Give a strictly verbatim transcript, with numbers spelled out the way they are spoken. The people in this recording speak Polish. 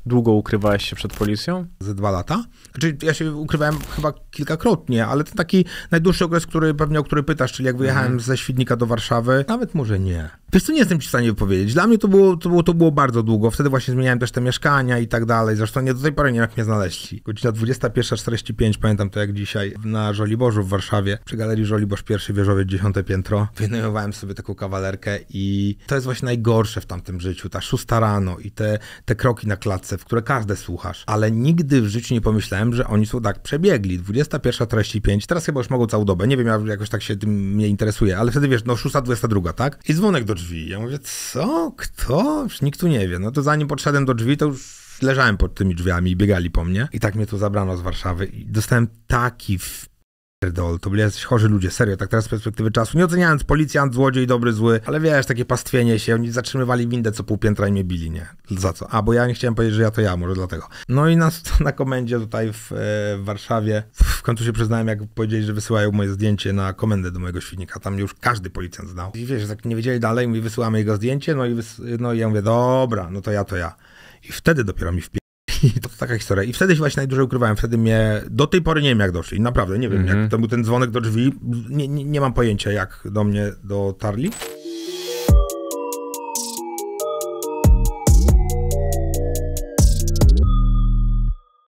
Długo ukrywałeś się przed policją? Ze dwa lata. Znaczy, ja się ukrywałem chyba kilkakrotnie, ale ten taki najdłuższy okres, który pewnie o który pytasz, czyli jak wyjechałem mm. ze Świdnika do Warszawy, nawet może nie. Wiesz co, nie jestem ci w stanie wypowiedzieć. Dla mnie to było, to było, to było bardzo długo. Wtedy właśnie zmieniałem też te mieszkania i tak dalej. Zresztą nie do tej pory nie wiem, jak mnie znaleźli. Godzina dwudziesta pierwsza czterdzieści pięć, pamiętam to jak dzisiaj, na Żoliborzu w Warszawie, przy Galerii Żoliborz, pierwszy wieżowiec, dziesiąte piętro. Wynajmowałem sobie taką kawalerkę i to jest właśnie najgorsze w tamtym życiu. Ta szósta rano i te, te kroki na klatce, w które każde słuchasz. Ale nigdy w życiu nie pomyślałem, że oni są tak przebiegli. dwudziesta pierwsza czterdzieści pięć, teraz chyba już mogą całą dobę. Nie wiem, ja jakoś tak się tym nie interesuję, ale wtedy wiesz, no szósta dwudziesta druga, tak? I dzwonek do drzwi. Ja mówię, co? Kto? Już nikt tu nie wie. No to zanim podszedłem do drzwi, to już leżałem pod tymi drzwiami i biegali po mnie. I tak mnie tu zabrano z Warszawy i dostałem taki pierdol. To byli jacyś chorzy ludzie, serio, tak teraz z perspektywy czasu. Nie oceniając policjant, złodziej, dobry, zły, ale wiesz, takie pastwienie się, oni zatrzymywali windę co pół piętra i mnie bili, nie? Za co? A, bo ja nie chciałem powiedzieć, że ja to ja, może dlatego. No i nas na komendzie tutaj w, w Warszawie, w końcu się przyznałem, jak powiedzieli, że wysyłają moje zdjęcie na komendę do mojego Świdnika. Tam już każdy policjant znał. I wiesz, tak nie wiedzieli dalej, mi wysyłamy jego zdjęcie, no i, wys... no i ja mówię, dobra, no to ja, to ja. I wtedy dopiero mi wpi... To taka historia. I wtedy się właśnie najdłużej ukrywałem. Wtedy mnie, do tej pory nie wiem jak doszli. Naprawdę, nie wiem, mm-hmm. jak to był ten dzwonek do drzwi. Nie, nie, nie mam pojęcia, jak do mnie dotarli.